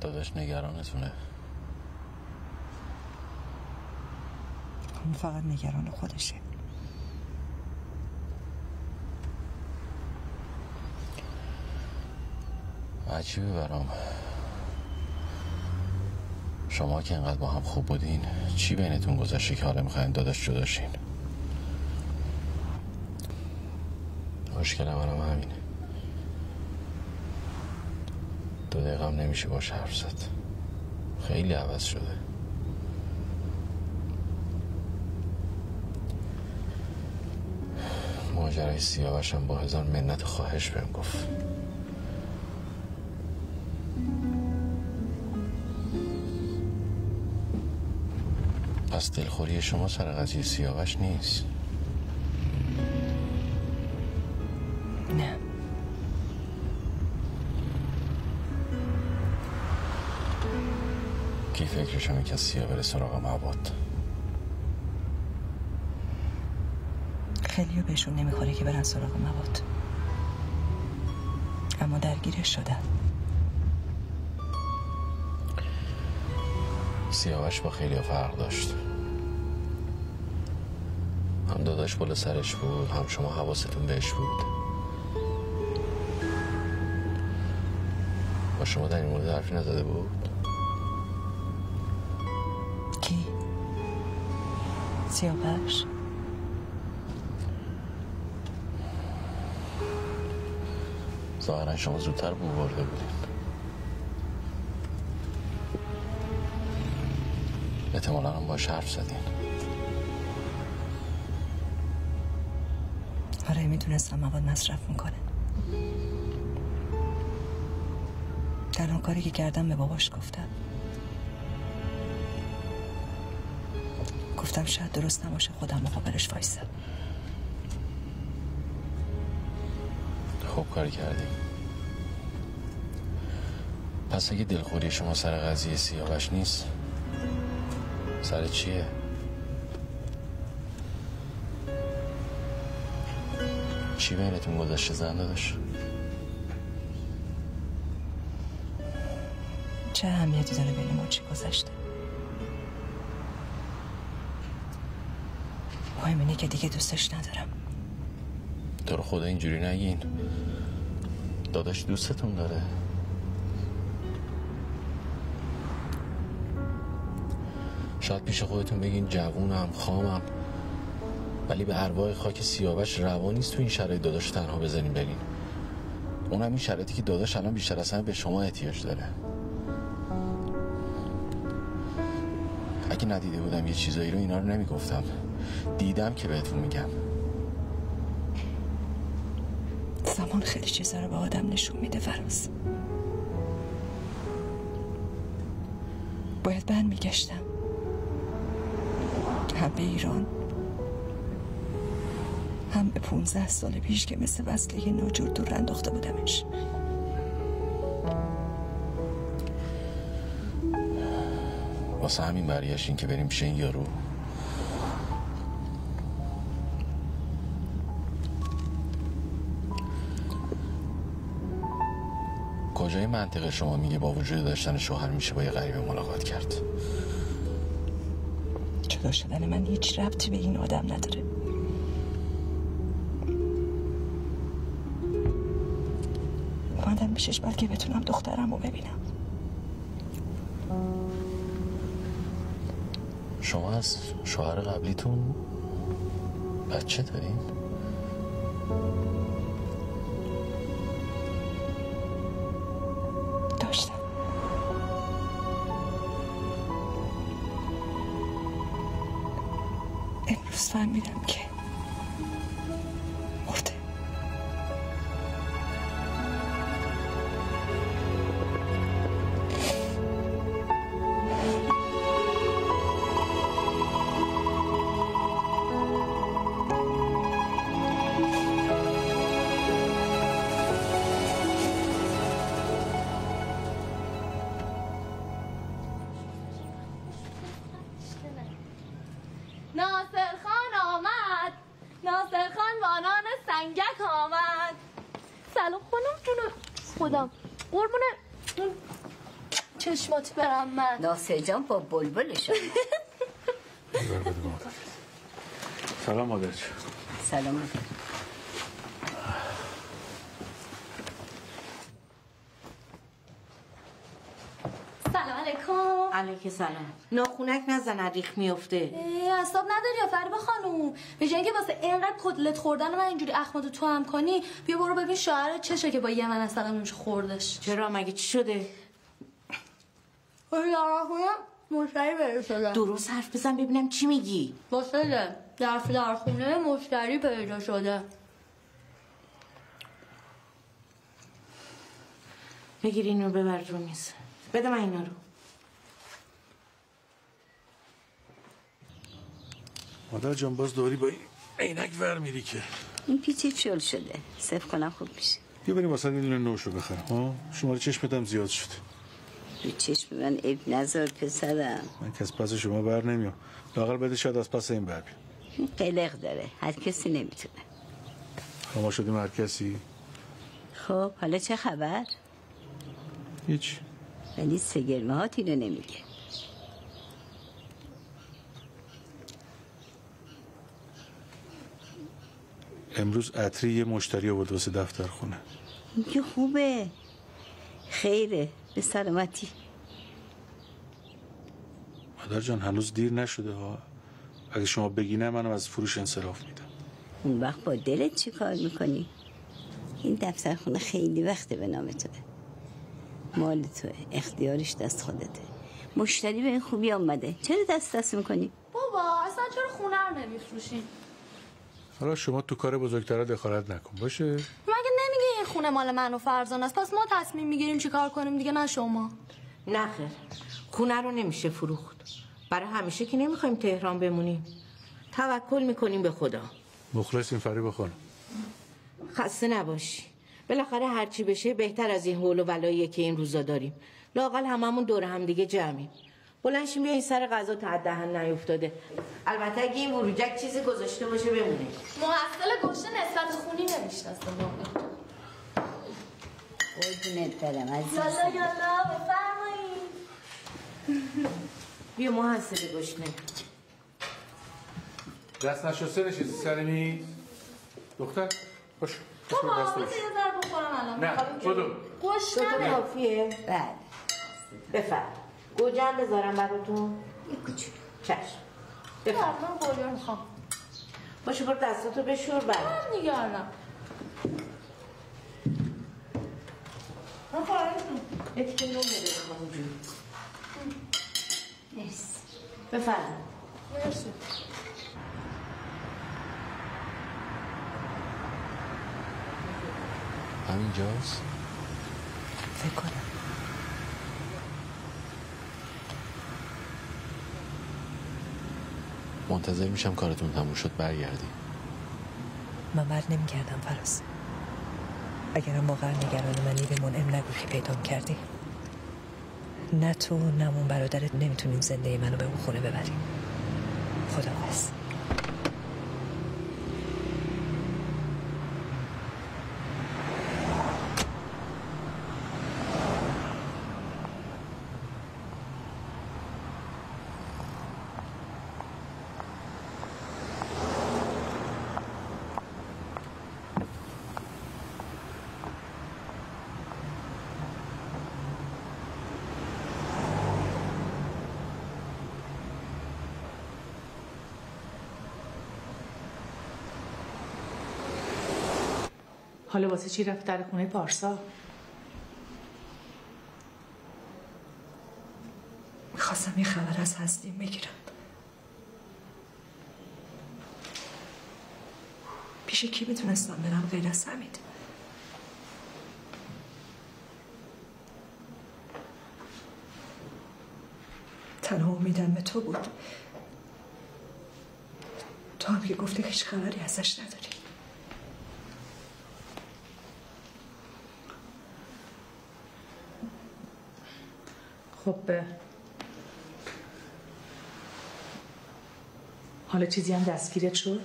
داداش نگرانتونه. اون فقط نگران خودشه. عجیبه برام، شما که اینقدر با هم خوب بودین چی بینتون گذاشته که حالا میخواین داداش جداشین؟ مشکل منم همینه. 2 دقیقه هم نمیشه باش حرف زد. خیلی عوض شده. ماجرای سیاوش هم با 1000 منت خواهش بهم گفت. پس دلخوری شما سر قضیه سیاوش نیست؟ نه. کی فکرشونه که از سیا بره سراغ مواد؟ خیلیو بهشون نمیخوره که برن سراغ مواد، اما درگیرش شدن. سیاوش با خیلی فرق داشت. هم داداش بالا سرش بود، هم شما حواستون بهش بود. با شما در این مورد حرفی نزده بود؟ کی؟ سیاوش؟ ظاهرا شما زودتر بو برده بودین. احتمالا هم باش حرف زدین. آره میدونستم مواد مصرف میکنه. تنها کاری که کردم به باباش گفتم شاید درست نباشه خودم مقابلش وایسم. خوب کاری کردی. پس اگه دلخوری شما سر قضیه سیاوش نیست، سر چیه؟ چی بینتون گذاشته زن داداش؟ چه اهمیتی داره بین ما چی گذشته؟ مهم اینه که دیگه دوستش ندارم. تو رو خدا اینجوری نگین. داداش دوستتون داره. شاید پیش خودتون بگین جوونم خامم، ولی به ارواح خاک سیاوش روا نیست تو این شرایط داداش تنها بذارین برین. اونم این شرایطی که داداش الان بیشتر از همه به شما احتیاج داره. اگه ندیده بودم یه چیزایی رو اینا رو نمیگفتم. دیدم که بهتون میگم. زمان خیلی چیزا رو به آدم نشون میده فراز. باید بند میگشتم، هم به ایران هم به 15 سال پیش که مثل وصله ناجور دور انداخته بودمش. واسه همین برگشتین که بریم پیش این یارو؟ کجای منطقه شما میگه با وجود داشتن شوهر میشه با یه غریبه ملاقات کرد؟ جدا شدن من هیچ ربطی به این آدم نداره. اومدم پیشش بلکه بتونم دخترم رو ببینم. شما از شوهر قبلیتون بچه دارین؟ داشتم. امروز فهمیدم که مرده. ناصر خان آمد، ناصر خان وانان سنگک آمد. سلام خانم جونم. خودم قربونه چشمات برم من. ناصر جان با بلبلشون. سلام مادر. سلام مادر. سلام علیکم. علیکم سلام. ناخونک نزن ریخ میفته. اعصاب نداری یا فریبا خانوم؟ به جای اینکه واسه اینقدر کتلت خوردن من اینجوری اخماتو تو هم کنی، بیا برو ببین شوهر چشه که با یه من اصلا نمیشه خوردش. چرا مگه چی شده؟ مشتری پیدا شده. درست حرف بزن ببینم چی میگی. واسه در خونه مشتری پیدا شده. بگیر اینو ببر رو میز. بده من اینا رو. مادر جان باز داری با این عینک ور میری که این پیچی چول شده. صرف کنم خوب میشه. بیا بریم واسه یه دونه نوشو بخرم. ها شماره چشمت هم زیاد شد. رو چشم من عیب نذار پسرم. من کس پس شما بر نمیام. لااقل بده شاید از پس این بر بیام. قلق داره. هر کسی نمیتونه. ما شدیم هر کسی. خب حالا چه خبر؟ هیچ. ولی سگرمه هات اینو نمیگه. امروز عطری یه مشتری آورد واسه دفتر خونه. این که خوبه. خیره. به سلامتی. مادر جان هنوز دیر نشده ها. اگه شما بگی نه منم از فروش انصراف میدم. اون وقت با دلت چی کار میکنی؟ این دفتر خونه خیلی وقته به نام توه. مال توه. اختیارش دست خودته. مشتری به این خوبی آمده. چرا دست میکنی؟ بابا اصلا چرا خونه رو نمیفروشین؟ حالا شما تو کار بزرگترا دخالت نکن باشه؟ مگه نمیگه این خونه مال من و فرزان است؟ پس ما تصمیم میگیریم چی کار کنیم دیگه، نه شما. نه خیر. خونه رو نمیشه فروخت. برای همیشه که نمیخوایم تهران بمونیم. توکل میکنیم به خدا. مخلصیم فریبا خانم. خسته نباشی. بالاخره هرچی بشه بهتر از این حول و ولاییه که این روزا داریم. لااقل هممون دور هم دیگه جمعیم. بلنشیم بیا این سر غذا تا دهن نیفتاده. البته اگه این وروجک چیزی گذاشته باشه بمونه. محصل گوشه نسبت خونی نمیشناسه واقعا. قربونت برم عزیزم. یالا یالا بفرمایید. بیا محصل گشنه. دست نشسته نشستی سر میز. دختر باش. بابا بذار یه ذره بخورم الان. نه بدو. گوشنمه. کافیه؟ بله. بفرم. گوجه هم بذارم براتون؟ یه کوچولو. چشم. بفرم. من گوجه میخوام. باشه برو دستاتو بشور بعد. من نگردم. من خواهرتون. اتکه نون بده همونجوری. مرسی. بفرم. مرسی. همینجاست؟ فکر کنم. منتظر میشم کارتون تموم شد برگردی. من بر نمی کردم فراز. اگرم واقعا نگران منی به منعم نگو که پیدام کردی. نه تو نه اون برادرت نمیتونیم زنده منو به اون خونه ببریم. خداحافظ. حالا واسه چی رفت در خونه پارسا؟ میخواستم یه خبر از هستیم بگیرم. پیش کی میتونستم برم غیر از حمید؟ تنها امیدم به تو بود. تو هم که گفتی هیچ خبری ازش نداری. خب حالا چیزی هم دستگیرت شد؟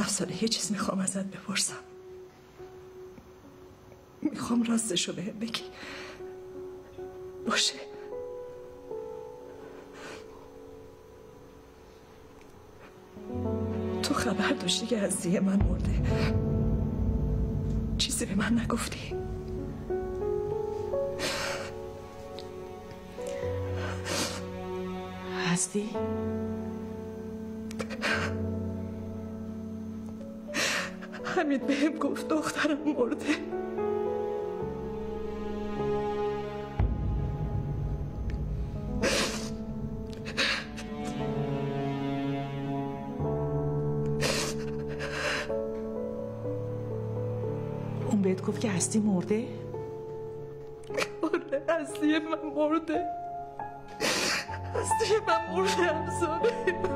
افسانه یه چیز میخوام ازت بپرسم. میخوام راستشو بهم بگی. باشه؟ تو خبر داشتی که عزیز من مرده؟ چیزی به من نگفتی؟ هستی؟ حمید بهم گفت دخترم مرده. اون بهت گفت که هستی مرده؟ آره هستی من مرده. هستی من مرده افسانه.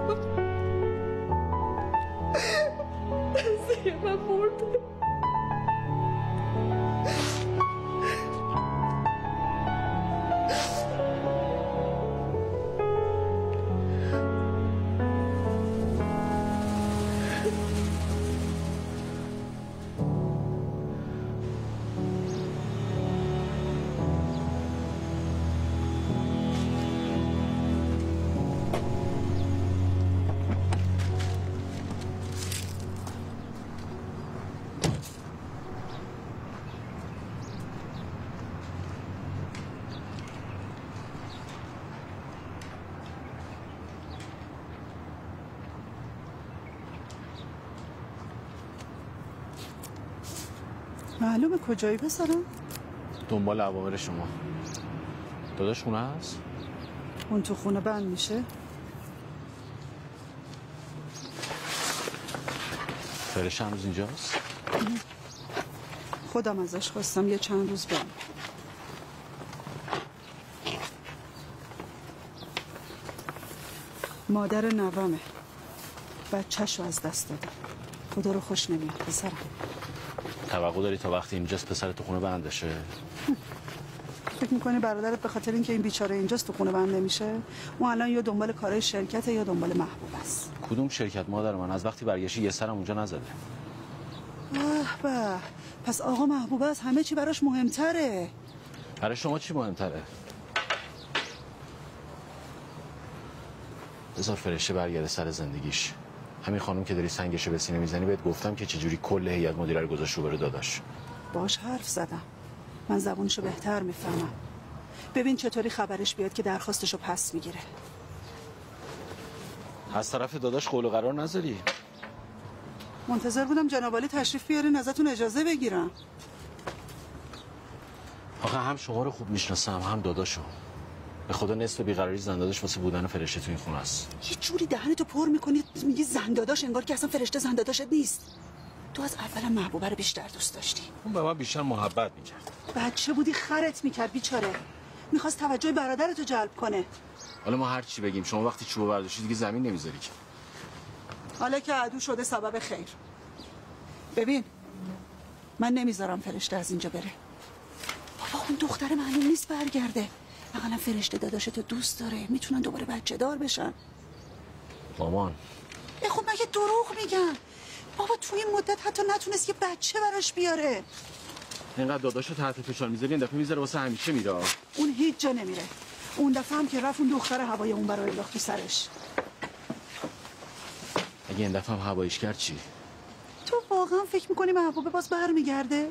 هستی من مرده. معلومه کجایی پسرم؟ دنبال اوامر شما. داداش خونه هست؟ اون تو خونه بند میشه؟ فرشه هنوز اینجاست؟ خودم ازش خواستم یه چند روز بند. مادر نوامه. بچه‌شو از دست داده. خدا رو خوش نمیاد پسرم. توقع داری تا وقتی اینجاست پسر تو خونه بند بشه؟ فکر میکنی برادرت به خاطر اینکه این بیچاره اینجاست تو خونه بند نمیشه؟ اون الان یا دنبال کارهای شرکت یا دنبال محبوب است. کدوم شرکت مادر من؟ از وقتی برگشتی یه سرم اونجا نزده. به پس آقا محبوب است همه چی براش مهمتره. برای شما چی مهمتره؟ بذار فرشته برگرده سر زندگیش. همین خانم که داری سنگشو به سینه میزنی بهت گفتم که چجوری کل هیئت مدیره رو گذاشت رو بره داداش. باش حرف زدم. من زبونشو بهتر میفهمم. ببین چطوری خبرش بیاد که درخواستشو پس میگیره. از طرف داداش قول و قرار نذاری. منتظر بودم جناب عالی تشریف بیارین ازتون اجازه بگیرم. آخه هم شما رو خوب میشناسم هم داداشو. به خدا نصف بیقراری زنداداش واسه بودن فرشته تو این خونه است. یه جوری دهنتو پر میکنی میگی زنداداش انگار که اصلا فرشته زنداداشت نیست. تو از اول محبوبه رو بیشتر دوست داشتی. اون به من بیشتر محبت میکرد. بچه بودی خرت میکرد بیچاره. میخواست توجه برادرتو جلب کنه. حالا ما هر چی بگیم شما وقتی چوبو برداشتی دیگه زمین نمیذاری که. حالا که عدو شده سبب خیر. ببین من نمیذارم فرشته از اینجا بره. بابا اون دختر معلوم نیست برگرده. اقلا فرشته داداشتو دوست داره. میتونن دوباره بچه دار بشن. مامان خب مگه دروغ میگن؟ بابا تو این مدت حتی نتونست یه بچه براش بیاره. اینقدر داداشو تحت فشار میذاری این دفعه میذاره واسه همیشه میره. اون هیچ جا نمیره. اون دفعه هم که رفت اون دختر هوای اون برای انداخت تو سرش. اگه این دفعه هم هواییش کرد چی؟ تو واقعا فکر میکنی محبوبه باز برمیگرده؟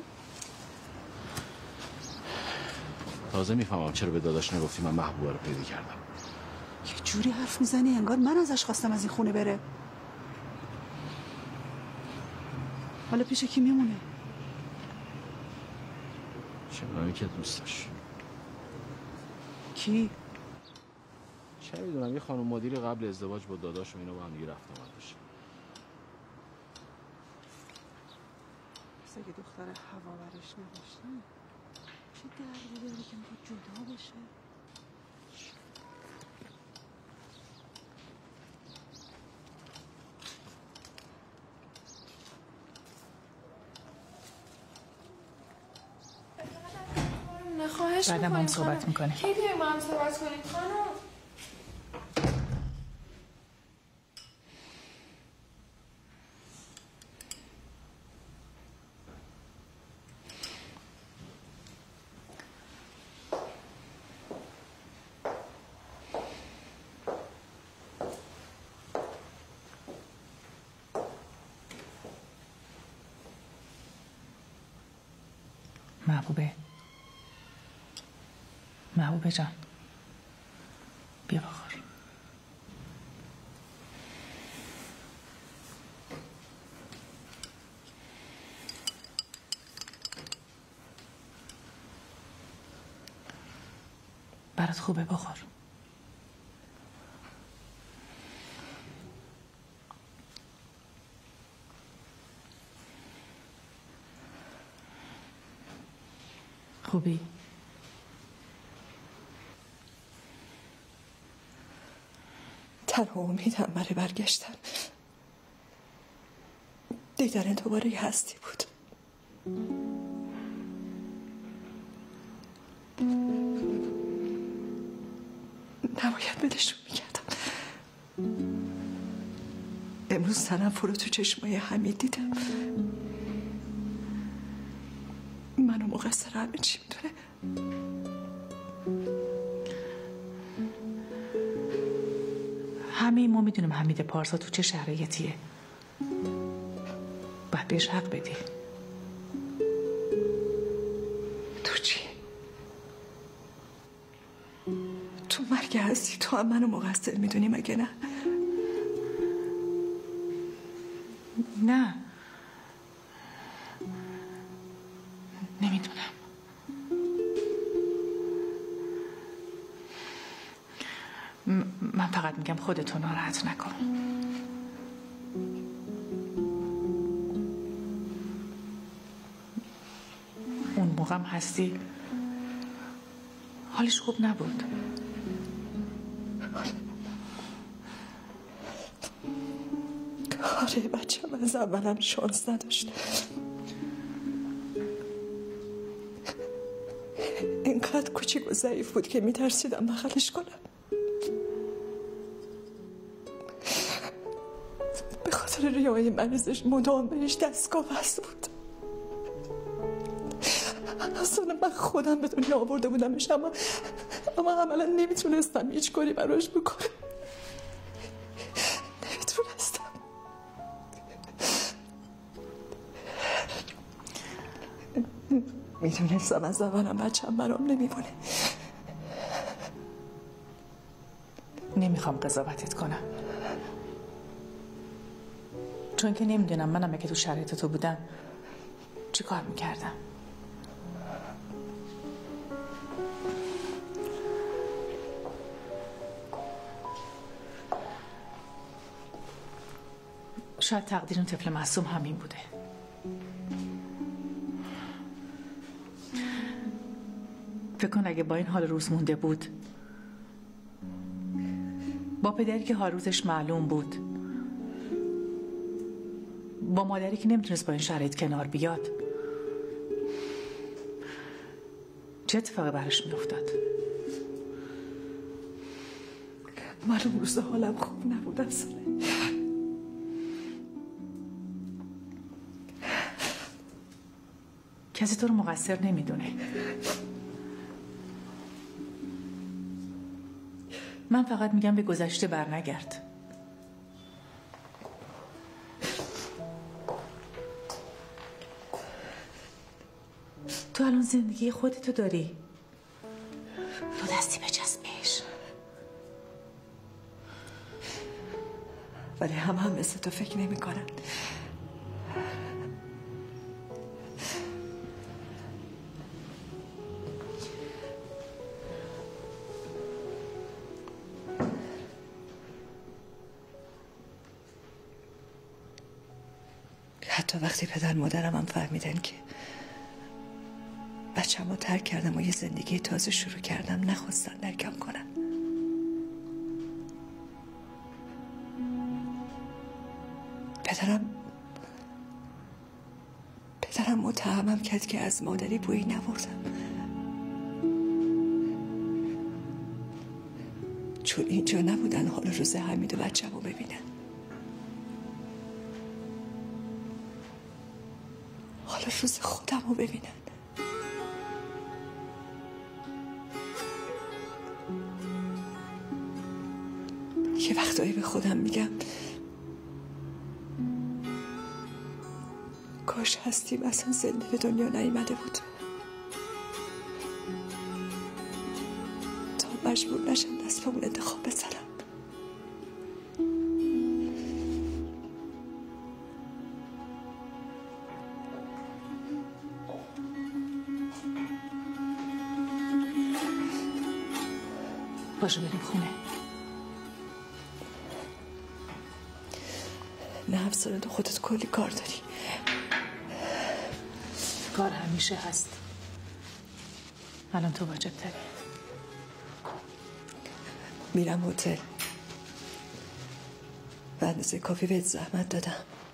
تازه میفهمم چرا به داداش نگفتی من محبوبه رو پیدا کردم. یه جوری حرف میزنی انگار من ازش خواستم از این خونه بره. حالا پیش کی میمونه؟ چه که دوستش. کی؟ چه میدونم یه خانم مدیری قبل ازدواج با داداش و اینا با هم دیگه رفت آمد داشت. پس اگه دختر هوا برش نداشتن چه دردی داره که میخواد جدا بشه؟ خواهش بعدم هم صحبت میکنه. کی بیایم با هم صحبت کنیم خانم؟ محبوبه جان بیا بخور. برات خوبه بخور. خوبی؟ تنها امیدم برای برگشتن دیدن دوباره یه هستی بود. نباید بدشون میکردم. امروز سرم فرو تو چشمای حمید دیدم. منو مقصر همه چی میدونه. همه ما میدونیم حمید پارسا تو چه شرایطیه. باید بهش حق بدی. تو چی؟ تو مرگ هستی تو هم منو مقصر میدونی مگه نه؟ نه نمیدونم. من فقط میگم خودتو ناراحت نکن. اون موقعم هستی حالش خوب نبود. آره بچه من از اولم شانس نداشت. اینقدر کوچیک و ضعیف بود که میترسیدم بغلش کنم. به خاطر ریای مریضش مدام بهش دستگاه بسته بود. اصلا من خودم به دنیا آورده بودمش اما عملا نمیتونستم هیچ کاری براش بکنم. نمیتونستم. میتونستم از اولم بچه‌م برام نمیمونه. نمیخوام قضاوتت کنم چون که نمیدونم منم که تو شرایط تو بودم چی کار میکردم. شاید تقدیر اون طفل معصوم همین بوده. فکر کن اگه با این حال روز مونده بود، با پدری که حال روزش معلوم بود، با مادری که نمیتونست با این شرایط کنار بیاد، چه اتفاقی براش میافتاد؟ من اون روز حالم خوب نبود اصلا. کسی تو رو مقصر نمیدونه. من فقط میگم به گذشته برنگرد. تو الان زندگی خودتو داری. دو دستی بچسب بهش. ولی هم مثل تو فکر نمی کنن. حتی وقتی پدر مادرم هم فهمیدن که بچه‌مو ترک کردم و یه زندگی تازه شروع کردم نخواستن درکم کنن. پدرم متهمم کرد که از مادری بویی نبردم چون اینجا نبودن حال روز حمید و بچه‌مو ببینن. حالا روز خودم رو ببینن. یه وقتایی به خودم میگم کاش هستیم اصلا زنده به دنیا نیامده بود. مجبور نشم دست به اون انتخاب بزنم. باشه بریم خونه. نه افسانه، تو خودت کلی کار داری. کار همیشه هست. الان تو واجب تری. میرم هتل. به اندازه کافی بهت زحمت دادم.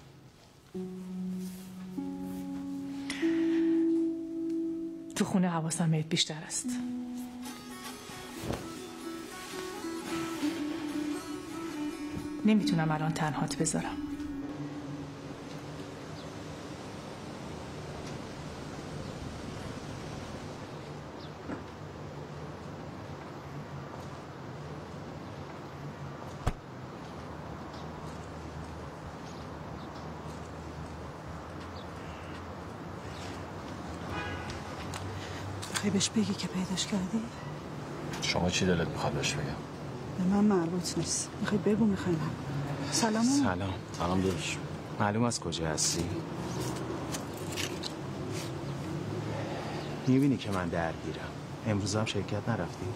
تو خونه حواسم بهت بیشتر است. نمیتونم الان تنهات بذارم. میخوای بهش بگی که پیداش کردی؟ شما چی دلت میخواد بهش بگم؟ به من مربوط نیست. میخوای بگو میخوای من. سلام. سلام داداش. معلوم از کجا هستی؟ میبینی که من درگیرم. امروز هم شرکت نرفتی؟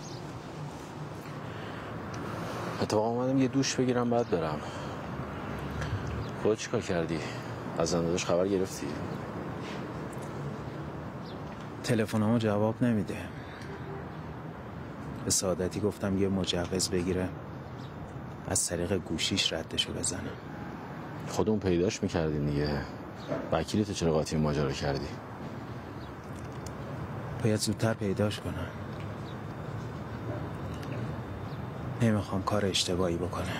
اتفاقا اومدم یه دوش بگیرم بعد برم. خودت چیکار کردی؟ از زنداداش خبر گرفتی؟ تلفنامو جواب نمیده. به سعادتی گفتم یه مجوز بگیره از طریق گوشیش ردشو بزنم. خودمون پیداش میکردین دیگه. وکیلت چرا قاطی ماجرا کردی؟ باید زودتر پیداش کنم. نمیخوام کار اشتباهی بکنه.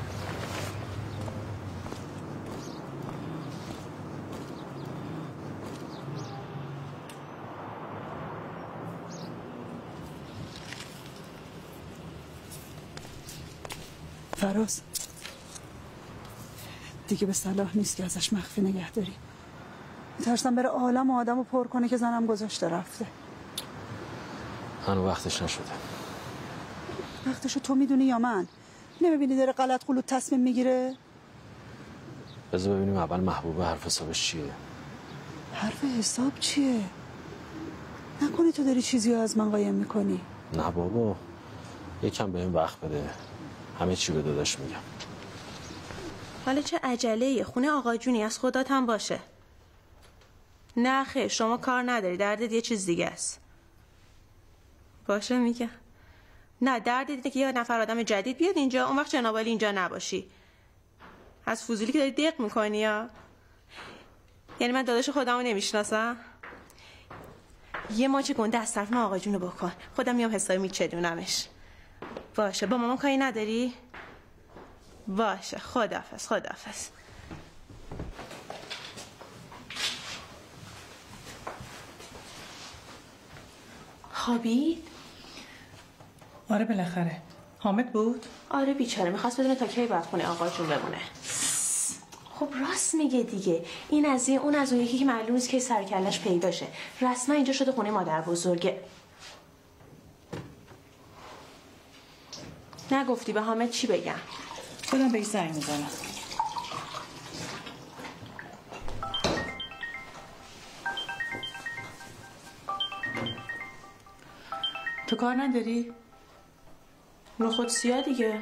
فراز دیگه به صلاح نیست که ازش مخفی نگه داری. میترسم بره عالم و آدم رو پر کنه که زنم گذاشته رفته. هنو وقتش نشده. وقتشو تو میدونی یا من؟ نمیبینی داره غلط غلط تصمیم میگیره؟ بذار ببینیم اول محبوب حرف حسابش چیه. حرف حساب چیه؟ نکنی تو داری چیزی رو از من قایم میکنی؟ نه بابا، یکم بهم وقت بده. همه چی به داداش میگم. حالا چه عجله‌ای؟ خونه آقا جونی، از خدات هم باشه. نه خیر، شما کار نداری، دردت یه چیز دیگه است. باشه میگم. نه دردت اینه که یه نفر آدم جدید بیاد اینجا، اون وقت جناب عالی اینجا نباشی. از فضولی که داری دق میکنی یا؟ یعنی من داداش خودمو نمیشناسم؟ یه ماچ گنده از طرف من آقا جونو بکن، خودم میام حسابی میچلونمش. باشه، با مامان کاری نداری؟ باشه، خداحافظ. خداحافظ. خوابید؟ آره بالاخره. حامد بود؟ آره بیچاره، میخواست بدونه تا کی باید خونه آقا جون بمونه. خب راست میگه دیگه. این از این اون از اون، یکی که معلوم نیست که سر کلش پیداشه. رسما اینجا شده خونه مادر بزرگه. نگفتی به حامد چی بگم؟ خودم بهش زنگ میزنم. تو کار نداری؟ نخود سیاه دیگه.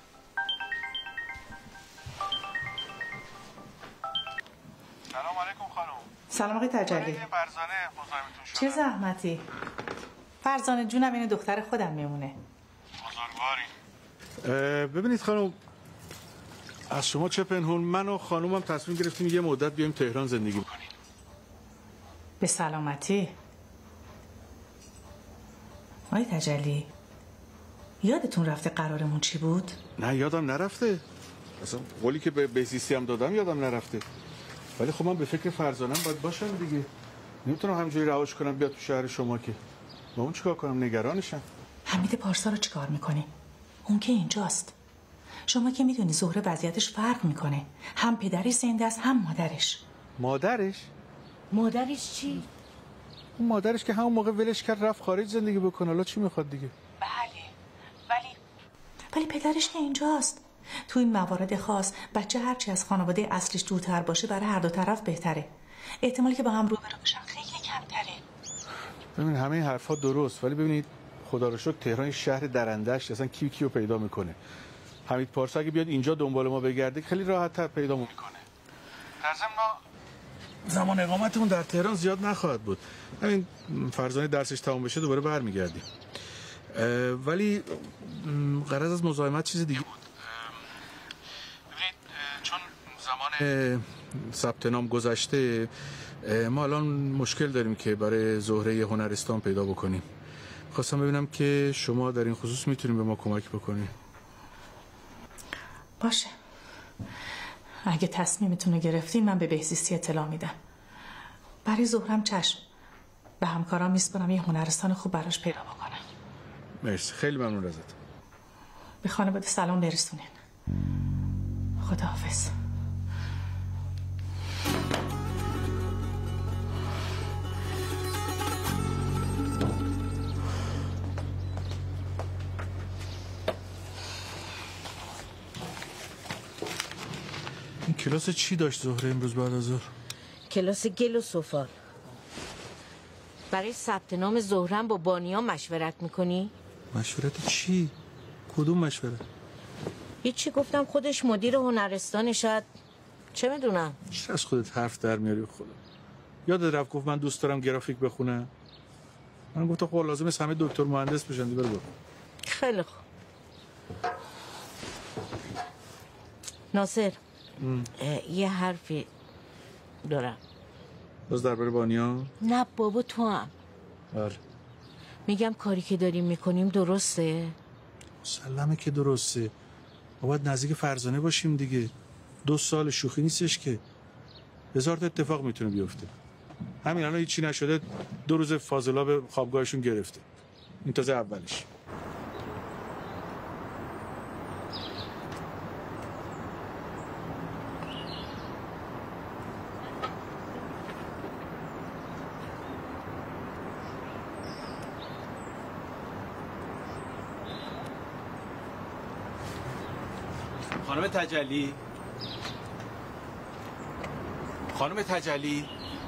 سلام علیکم خانم. سلام آقای تجلی. فرزانه مزاحمتون شدم. چه زحمتی؟ فرزانه جونم این دختر خودم میمونه. بزرگواری. ببینید خانم، از شما چه پنهون، من و خانومم تصمیم گرفتیم یه مدت بیایم تهران زندگی بکنیم. به سلامتی. آقای تجلی، یادتون رفته قرارمون چی بود؟ نه یادم نرفته. اصلا قولی که به بهزیستی هم دادم یادم نرفته. ولی خب من به فکر فرزانم باید باشم دیگه. نمیتونم همینجوری رهاش کنم بیاد تو شهر شما که. با اون چیکار کنم؟ نگرانشم. حمید پارسا رو چیکار میکنی؟ اون که اینجاست. شما که میدونی زهره وضعیتش فرق میکنه. هم پدرش زنده است هم مادرش. مادرش؟ مادرش چی؟ اون مادرش که همون موقع ولش کرد رفت خارج زندگی بکنه. حالا چی میخواد دیگه؟ بله. ولی پدرش که اینجاست. تو این موارد خاص بچه هرچی از خانواده اصلیش دورتر باشه برای هر دو طرف بهتره. احتمالی که با هم روبرو بشن خیلی کمتره. ببین همه این حرفا درست، ولی ببینید خدا رو شکر تهران شهر درنده‌اش اصلا کیو پیدا میکنه. حمید پارسا اگه بیاد اینجا دنبال ما بگرده خیلی راحت‌تر پیدا میکنه. در ضمن ما زمان اقامتمون در تهران زیاد نخواهد بود. همین فرزانه درسش تمام بشه دوباره برمیگردیم. ولی غرض از مزاحمت چیز دیگه بود. ببینید چون زمان ثبت نام گذشته، ما الان مشکل داریم که برای زهره هنرستان پیدا بکنیم. خواستم ببینم که شما در این خصوص میتونیم به ما کمک بکنیم. باشه، اگه تصمیمتون رو گرفتین من به بهزیستی اطلاع میدم. برای زهرم چشم، به همکارام میسپارم یه هنرستان خوب براش پیدا بکنم. مرسی، خیلی ممنون ازت. به خانواده سلام برسونین. خداحافظ. این کلاس چی داشت زهره امروز بعد از ظهر؟ کلاس گل و سفال. برای ثبت نام زهرم با بانیا مشورت میکنی؟ مشورت چی؟ کدوم مشورت؟ هیچی، گفتم خودش مدیر هنرستان، شاید چه میدونم. چرا از خودت حرف در میاری خدا؟ یادت رفت گفت من دوست دارم گرافیک بخونم؟ من گفتم خب لازمه همه دکتر مهندس بشن دیگه. برو. خیلی خوب. ناصر یه حرفی دارم. باز درباره بانیا؟ نه بابا تو هم. بله. میگم کاری که داریم میکنیم درسته؟ مسلمه که درسته. ما باید نزدیک فرزانه باشیم دیگه. 2 سال شوخی نیستش که. هزار تا اتفاق میتونه بیفته. همین الان هیچی نشده 2 روز فاضلا به خوابگاهشون گرفته. این تازه اولش. خانم تجلی، خانم تجلی،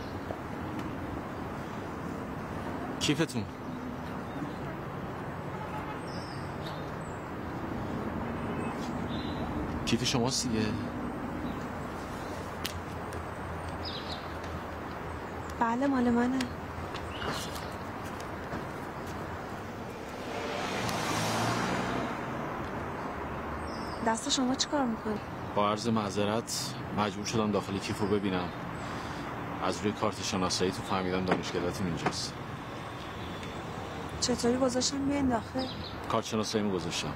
کیفتون. کیف شماست دیگه؟ بله مال منه. دست شما چی کار میکنی؟ با عرض معذرت مجبور شدم داخل کیف رو ببینم. از روی کارت شناسایی تو فهمیدم دانشگاهتون اینجاست. چطوری گذاشتم بیاین داخل؟ کارت شناساییمو گذاشتم.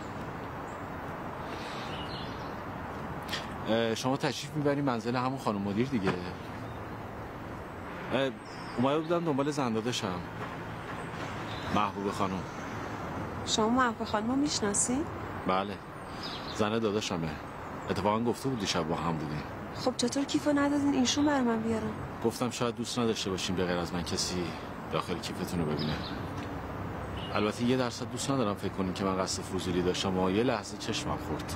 شما تشریف میبرین منزل همون خانم مدیر دیگه؟ اومده بودم دنبال زنداداشم، محبوب خانم. شما محبوب خانم رو میشناسی؟ بله، زنه داداشمه. اتفاقا گفته بود دیشب با هم بودیم. خب چطور کیفو ندادین ایشون بر من بیارم؟ گفتم شاید دوست نداشته باشیم به غیر از من کسی داخل کیفتون رو ببینه. البته 1% دوست ندارم فکر کنیم که من قصد فضولی داشتم و یه لحظه چشمم خورد.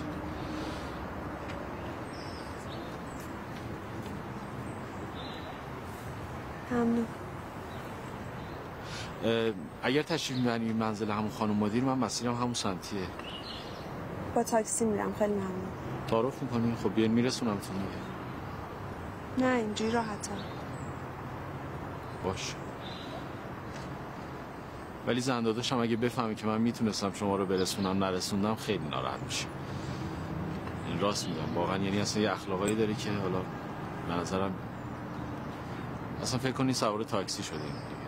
ممنون. اگر تشریف میبریم منزل همون خانم مدیر، من مسیرم همون سمتیه. با تاکسی میرم. خیلی ممنون. تعارف میکنین؟ خب بیاین میرسونمتون دیگه. نه اینجوری راحت‌تر. باش. ولی زنداداشم اگه بفهمی که من میتونستم شما رو برسونم نرسوندم خیلی ناراحت میشه. این راست میگم واقعا، یعنی اصلا یه اخلاقایی داری که حالا به نظرم اصلا فکر کنی سوار تاکسی شدیم دیگه.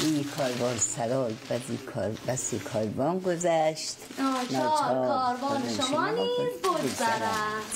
زی کاروان سرای بسی کاروان گذشت ناچار کاروان شما نیز بگذرد.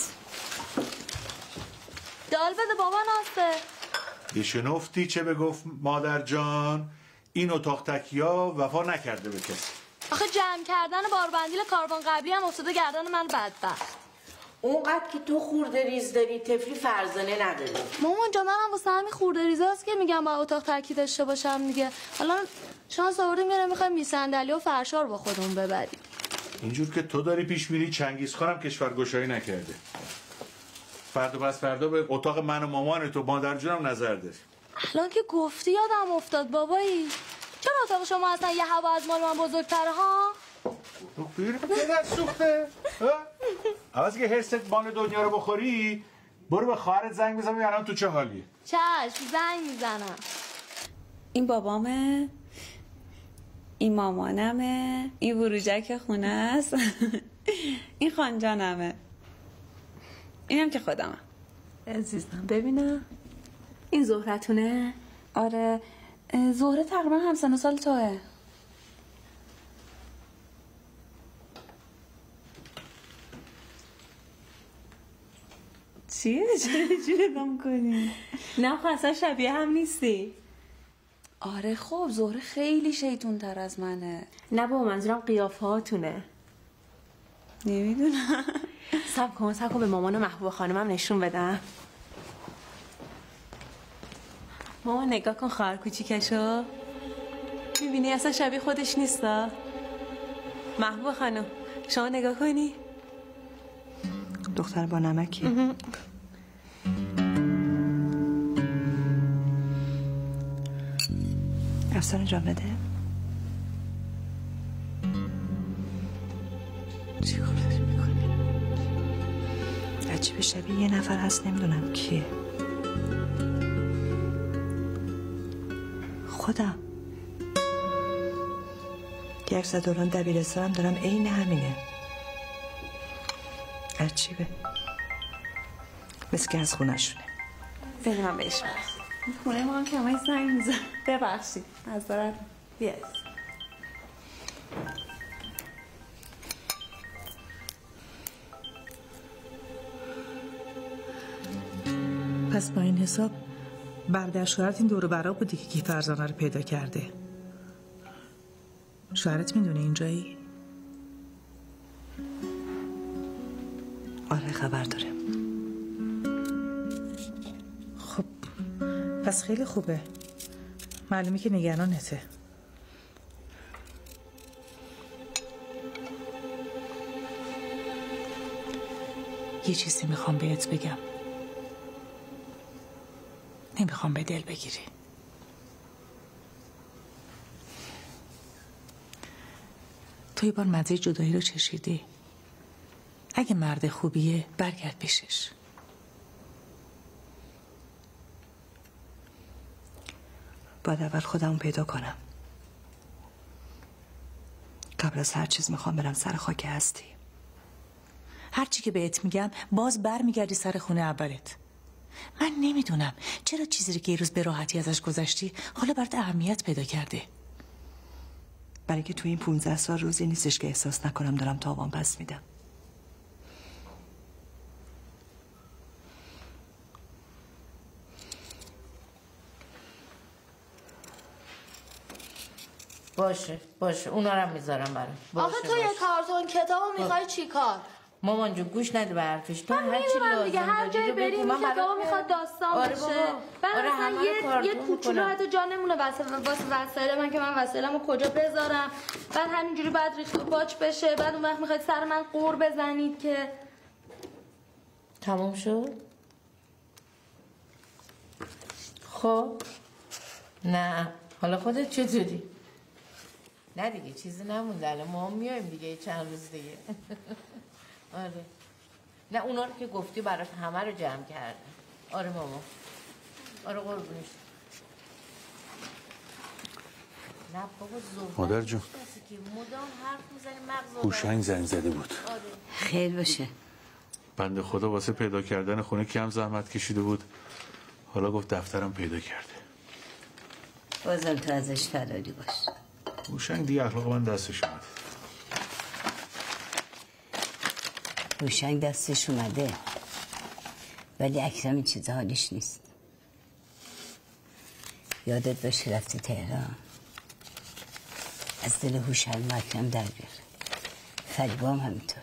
دال بده بابا ناصر. یه شنفتی چه بگفت مادر جان؟ این اتاق تکیا وفا نکرده به کسی. آخه جمع کردن باربندیل کاروان قبلی هم افتاده گردن من بدبخت. اونقدر که تو خورده ریز داری طفلی فرزانه نداری. مامان جان منم واسه همین خورده ریزاست که میگم با اتاق تکی داشته باشم دیگه. حالا شانس آوردیم میره میخوایم میصندلی و فرشار با خودمون ببریم. اینجور که تو داری پیش میری چنگیزخانم کشورگشایی نکرده. فردا پس فردا به اتاق من و مامان تو مادر جونم نظر ده. الان که گفتی یادم افتاد بابایی. چرا اتاق شما اصلا یه هوا از مال من بزرگتره ها؟ بیرم پدر سوخته. عوض که حست بان دنیا رو بخوری برو به خواهرت زنگ بزن الان تو چه حالیه. چشم زنگ میزنم. این بابامه، این مامانمه، این بروجک خونه است. این خانجانمه، اینم که خودمم. عزیزم ببینم این زهرتونه؟ آره زهره تقریبا همسن و سال توه. چیه؟ چرا نگاه کنی؟ نه خب اصلا شبیه هم نیستی. آره خب زهره خیلی شیطون تر از منه. نه بابا منظورم قیافه هاتونه. نمیدونم. سب کن به مامان و محبوب خانمم نشون بدم. مامان نگاه کن خواهر کوچیکشو. میبینی اصلا شبیه خودش نیستا. محبوب خانم شما نگاه کنی. دختر با نمکی. افسانه جان بده. چی کار میکنی؟ عجیب شبیه یه نفر هست نمیدونم کیه. خودم یک سه دوران دبیرستانم دارم عین همینه. عجیبه مثل که از خونه شونه. بده من بهش خونه ما هم که همه زنگ میزن. ببخشید از دارد بیاید. پس با این حساب برادر شوهرت این دور برا بودی که فرزانه رو پیدا کرده. شوهرت میدونه اینجایی؟ آره خبر داره. خب پس خیلی خوبه. معلومه که نگرانته. یه چیزی میخوام بهت بگم. نمیخوام به دل بگیری. تو یه بار مزه جدایی رو چشیدی. اگه مرد خوبیه برگرد پیشش. باید اول خودمو پیدا کنم. قبل از هر چیز میخوام برم سر خاک هستی. هر چی که بهت میگم باز برمیگردی سر خونه اولت. من نمیدونم چرا چیزی رو که یه روز به راحتی ازش گذشتی حالا برات اهمیت پیدا کرده. برای که توی این 15 سال روزی نیستش که احساس نکنم دارم تاوان پس میدم. باشه اونا رو میذارم برام. آخه تو یه کارتون کتابو میخوای چی کار؟ مامان جون گوش نده به حرفش. تو من هر چی لازم دیگه هر جایی بریم کتابو میخواد داستان باشه. بعد مثلا یه کوچولو حتی جا نمونه واسه وسایل من که من وسایلمو کجا بذارم. بعد همینجوری بعد ریخت و پاچ بشه. بعد اون وقت میخواید سر من قور بزنید که تموم شد. خب نه حالا خودت چطوری؟ نه دیگه چیزی نمونده. الان ما هم میایم دیگه چند روز دیگه. آره نه اونا رو که گفتی برات همه رو جمع کردم. آره ماما. آره قربونش. نه بابا زهره مادر جون هوشنگ زنگ زده بود. آره. خیر باشه. بنده خدا واسه پیدا کردن خونه کم زحمت کشیده بود. حالا گفت دفترم پیدا کرده. بازم تو ازش فراری باش. هوشنگ دیگه اخلاق من دستش اومده. هوشنگ دستش اومده ولی اکرم این چیزا حالش نیست. یادت باشه رفتی تهران از دل هوشنگ و اکرم در بیاره. فریبا هم همینطوره.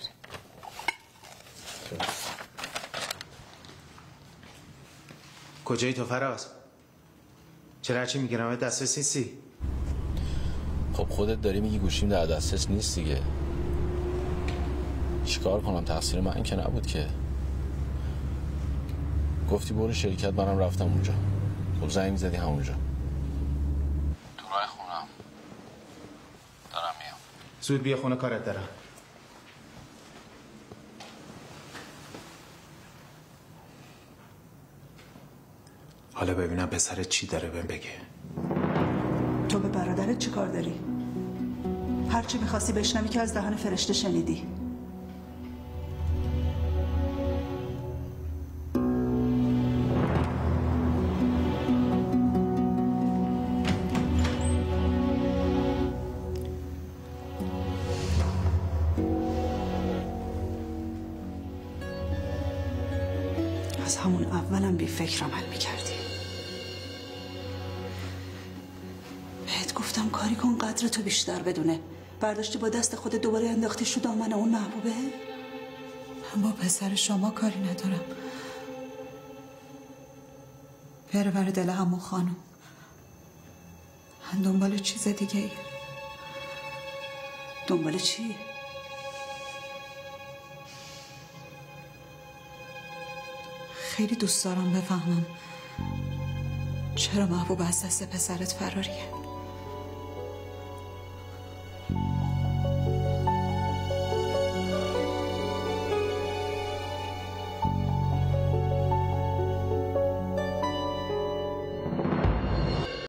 کجایی تو فراز؟ چرا هرچی میگیرم دسترس نیستی؟ خب خودت داری میگی گوشیم در دسترس نیست دیگه. چیکار کنم؟ تقصیر من که نبود که. گفتی برو شرکت، منم رفتم اونجا. خب زنگ زدی همونجا. تو راه خونم دارم میام. زود بیا خونه، کارت دارم. حالا ببینم پسرت چی داره بهم بگه. تو به برادرت چی کار داری؟ هرچی میخواستی بشنوی که از دهن فرشته شنیدی. از همون اولم بی فکر عمل میکردی. بهت گفتم کاری کن قدر تو بیشتر بدونه. برداشتی با دست خود دوباره انداختی شو دامن اون محبوبه. من با پسر شما کاری ندارم. پرور دل عمو خانم. من دنبال چیز دیگه ای. دنبال چی؟ خیلی دوست دارم بفهمم چرا محبوب از دست پسرت فراریه.